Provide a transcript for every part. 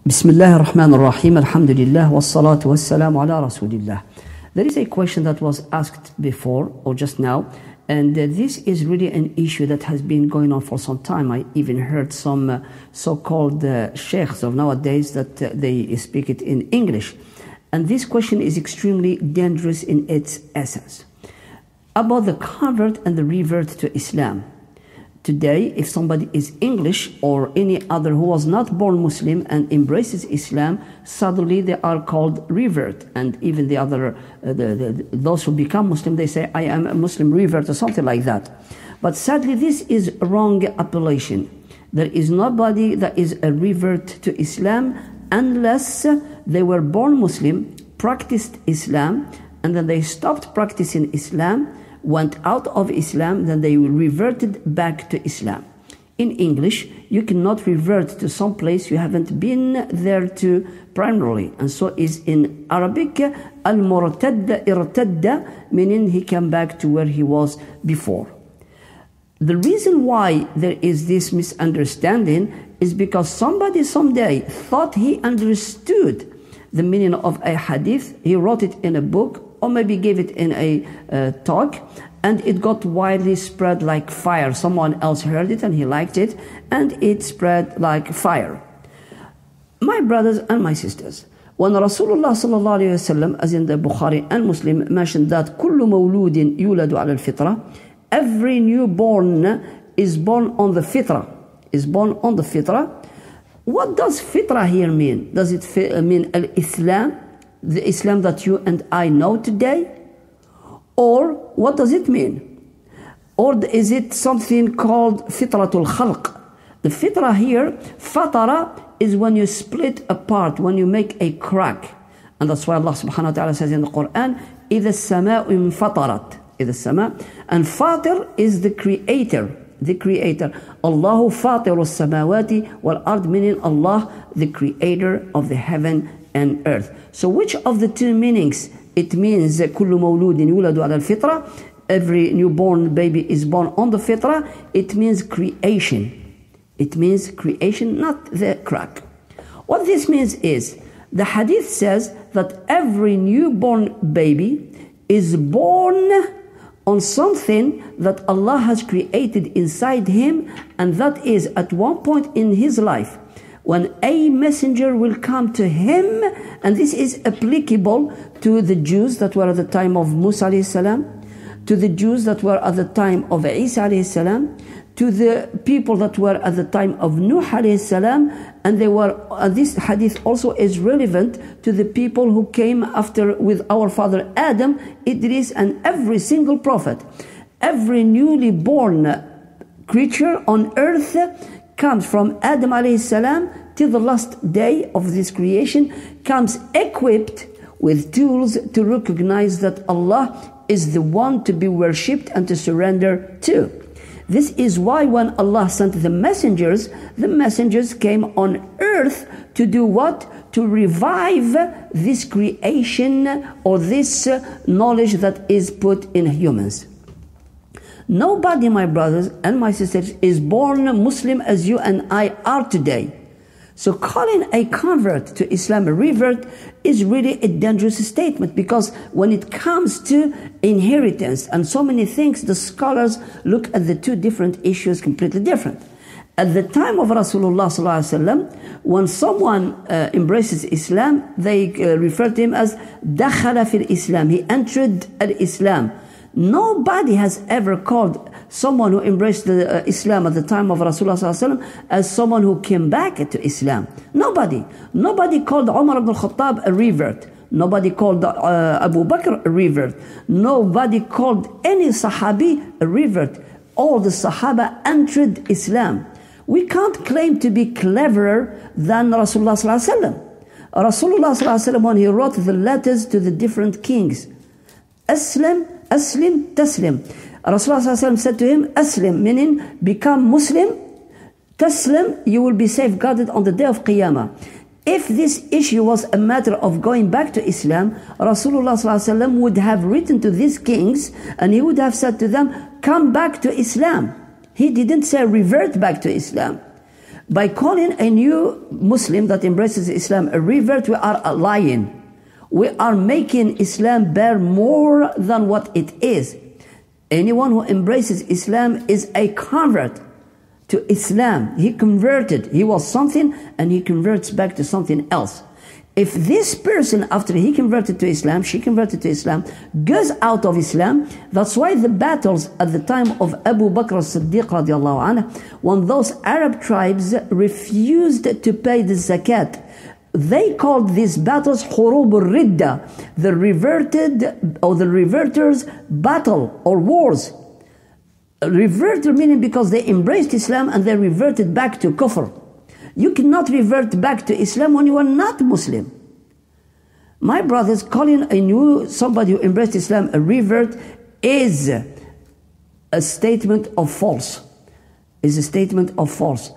Bismillah ar-Rahman ar-Rahim, alhamdulillah, wassalatu wassalamu ala rasulillah. There is a question that was asked before or just now, and this is really an issue that has been going on for some time. I even heard some so-called sheikhs of nowadays that they speak it in English. And this question is extremely dangerous in its essence. About the convert and the revert to Islam. Today, if somebody is English or any other who was not born Muslim and embraces Islam, suddenly they are called revert. And even the other, those who become Muslim, they say, I am a Muslim revert or something like that. But sadly, this is wrong appellation. There is nobody that is a revert to Islam unless they were born Muslim, practiced Islam, and then they stopped practicing Islam, went out of Islam, then they reverted back to Islam. In English, you cannot revert to some place you haven't been there to primarily. And so is in Arabic, al-murtadda irtadda, meaning he came back to where he was before. The reason why there is this misunderstanding is because somebody someday thought he understood the meaning of a hadith. He wrote it in a book, or maybe gave it in a talk, and it got widely spread like fire. Someone else heard it and he liked it, and it spread like fire. My brothers and my sisters, when Rasulullah sallallahu alayhi wasallam, as in the Bukhari and Muslim, mentioned that كل مولود يولد على الفطرة, every newborn is born on the fitra, is born on the fitra. What does fitra here mean? Does it mean al-Islam? The Islam that you and I know today? Or what does it mean? Or is it something called fitratul khalq? The fitra here, fatara, is when you split apart, when you make a crack. And that's why Allah subhanahu wa ta'ala says in the Quran, إِذَا السَّمَاءُ انْفَطَرَتْ, إِذَا السَّمَاء. And fatir is the creator. The creator. Allahu fatiru as-samawati wal-ard, meaning Allah, the creator of the heaven and earth. So which of the two meanings? It means كل مولود يولد على الفطرة, every newborn baby is born on the fitra. It means creation. It means creation, not the crack. What this means is, the hadith says that every newborn baby is born on something that Allah has created inside him, and that is at one point in his life when a messenger will come to him, and this is applicable to the Jews that were at the time of Musa alayhi salam, to the Jews that were at the time of Isa alayhi salam, to the people that were at the time of Nuh alayhi salam, and they were, this hadith also is relevant to the people who came after with our father Adam, Idris, and every single prophet. Every newly born creature on earth comes from Adam alayhi salam till the last day of this creation, comes equipped with tools to recognize that Allah is the one to be worshipped and to surrender to. This is why when Allah sent the messengers came on earth to do what? To revive this creation or this knowledge that is put in humans. Nobody, my brothers and my sisters, is born Muslim as you and I are today. So calling a convert to Islam a revert is really a dangerous statement, because when it comes to inheritance and so many things, the scholars look at the two different issues completely different. At the time of Rasulullah sallallahu alaihi wasallam, when someone embraces Islam, they refer to him as dakhala fil Islam. He entered al-Islam. Nobody has ever called someone who embraced Islam at the time of Rasulullah sallallahu alaihi wasallam as someone who came back to Islam. Nobody. Nobody called Umar ibn al-Khattab a revert. Nobody called Abu Bakr a revert. Nobody called any Sahabi a revert. All the Sahaba entered Islam. We can't claim to be cleverer than Rasulullah sallallahu alaihi wasallam. Rasulullah sallallahu alaihi wasallam, when he wrote the letters to the different kings, Aslim, Taslim. Rasulullah said to him, Aslim, meaning become Muslim. Taslim, you will be safeguarded on the day of Qiyamah. If this issue was a matter of going back to Islam, Rasulullah would have written to these kings and he would have said to them, come back to Islam. He didn't say revert back to Islam. By calling a new Muslim that embraces Islam a revert, we are lying. We are making Islam bear more than what it is. Anyone who embraces Islam is a convert to Islam. He converted. He was something and he converts back to something else. If this person, after he converted to Islam, she converted to Islam, goes out of Islam, that's why the battles at the time of Abu Bakr as-Siddiq radiallahu anhu, when those Arab tribes refused to pay the zakat, they called these battles Hurub al-Ridda, the reverted or the reverters battle or wars. Reverter meaning because they embraced Islam and they reverted back to kufr. You cannot revert back to Islam when you are not Muslim. My brothers, calling somebody who embraced Islam a revert is a statement of false. Is a statement of false.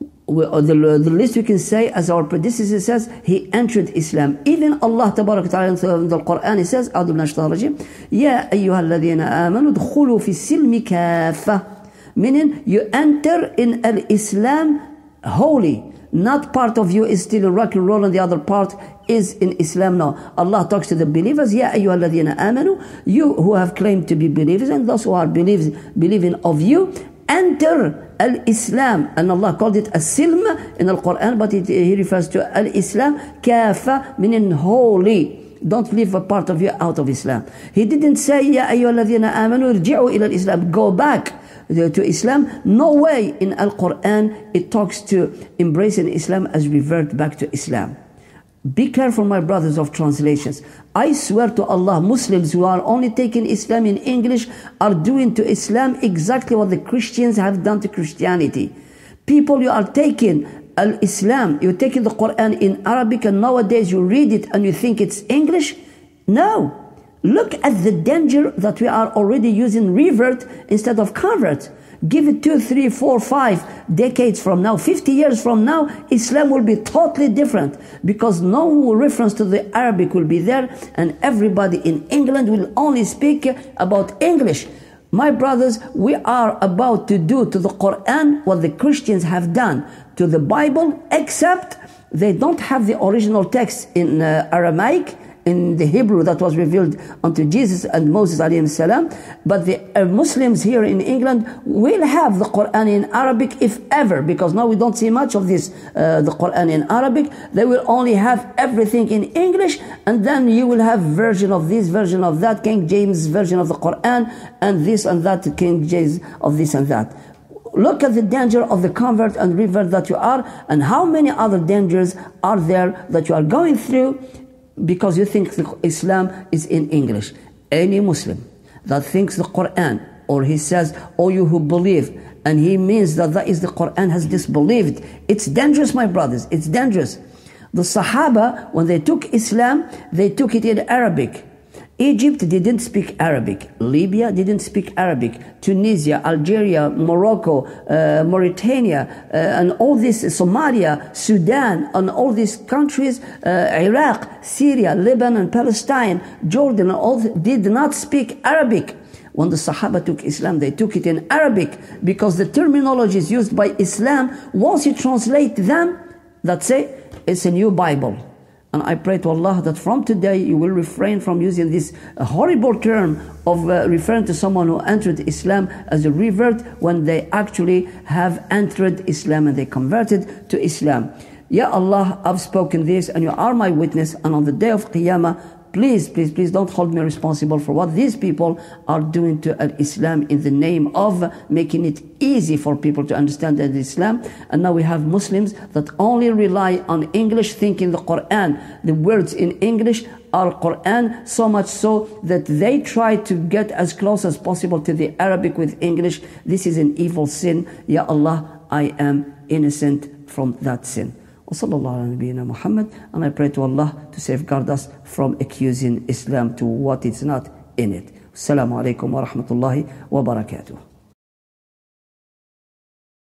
The least we can say, as our predecessor says, he entered Islam. Even Allah Tabarak Ta'ala in the Quran, he says, أعوذ بالله الشيطان الرجيم يا أيها الذين آمنوا ادخلوا في السلم كافة, meaning you enter in al-Islam wholly. Not part of you is still rock and roll and the other part is in Islam. No. Allah talks to the believers. Ya ayyuha alladhina amanu, you who have claimed to be believers and those who are believing of you, enter al-Islam. And Allah called it as-silm in the Quran, but he refers to al-Islam kafa, meaning holy. Don't leave a part of you out of Islam. He didn't say Ya ayyuha alladhina amanu irji'u ila al-Islam, go back to Islam. No way in Al-Quran it talks to embracing Islam as revert back to Islam. Be careful, my brothers, of translations. I swear to Allah, Muslims who are only taking Islam in English are doing to Islam exactly what the Christians have done to Christianity. People, you are taking Islam, you're taking the Quran in Arabic and nowadays you read it and you think it's English. No. Look at the danger that we are already using revert instead of convert. Give it 2, 3, 4, 5 decades from now, 50 years from now, Islam will be totally different because no reference to the Arabic will be there and everybody in England will only speak about English. My brothers, we are about to do to the Quran what the Christians have done to the Bible, except they don't have the original text in Aramaic, in the Hebrew that was revealed unto Jesus and Moses alayhi salam. But the Muslims here in England will have the Quran in Arabic if ever, because now we don't see much of this, the Quran in Arabic. They will only have everything in English, and then you will have version of this, version of that, King James version of the Quran, and this and that, King James of this and that. Look at the danger of the convert and revert that you are, and how many other dangers are there that you are going through because you think Islam is in English. Any Muslim that thinks the Quran, or he says, oh you who believe, and he means that is the Quran, has disbelieved. It's dangerous, my brothers, it's dangerous. The Sahaba, when they took Islam, they took it in Arabic. Egypt didn't speak Arabic. Libya didn't speak Arabic. Tunisia, Algeria, Morocco, Mauritania, and all this, Somalia, Sudan, and all these countries, Iraq, Syria, Lebanon, Palestine, Jordan, all did not speak Arabic. When the Sahaba took Islam, they took it in Arabic because the terminologies used by Islam, once you translate them, that's it, it's a new Bible. And I pray to Allah that from today you will refrain from using this horrible term of referring to someone who entered Islam as a revert when they actually have entered Islam and they converted to Islam. Ya Allah, I've spoken this and you are my witness, and on the day of Qiyamah, please, please, please don't hold me responsible for what these people are doing to Islam in the name of making it easy for people to understand Islam. And now we have Muslims that only rely on English, thinking the Quran, the words in English are Quran, so much so that they try to get as close as possible to the Arabic with English. This is an evil sin. Ya Allah, I am innocent from that sin. And I pray to Allah to safeguard us from accusing Islam to what is not in it. Assalamu alaikum wa rahmatullahi wa barakatuh.